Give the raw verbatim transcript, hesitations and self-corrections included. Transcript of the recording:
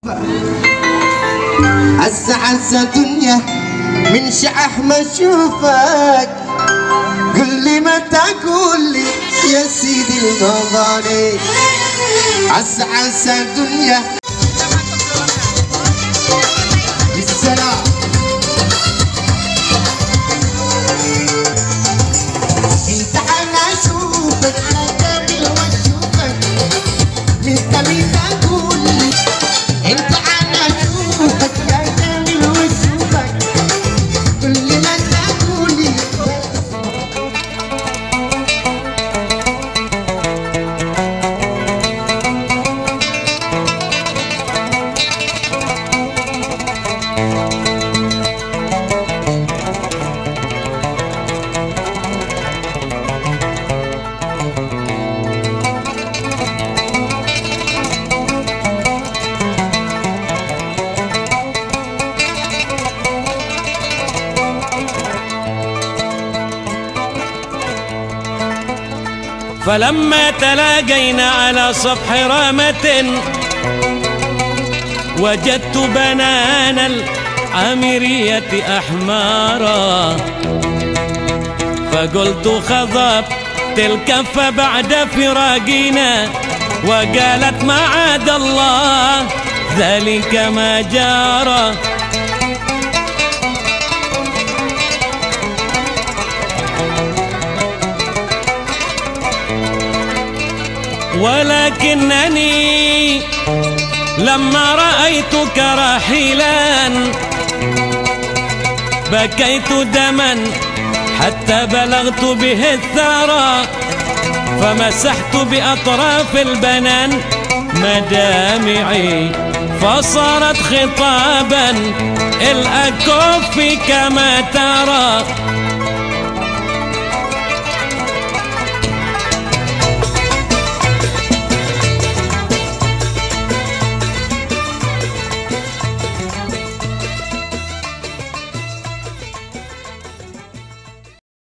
عسى عسى دنيا من شعح ما اشوفك، قل لي متى قول لي يا سيدي المغاني. عسى عسى دنيا بالسلام. انت انا اشوفك قابل واشوفك متى متى قول لي. انت انا اشوفك يا قابل واشوفك قل لي متى قول لي. فلما تلاقينا على سطح رامة وجدت بنان العامرية أحمارا، فقلت خضبت الكف بعد فراقنا، وقالت معاذ الله ذلك ما جرى. ولكنني لما رأيتك راحلا بكيت دما حتى بلغت به الثرى، فمسحت بأطراف البنان مدامعي، فصارت خطابا الأكف كما ترى.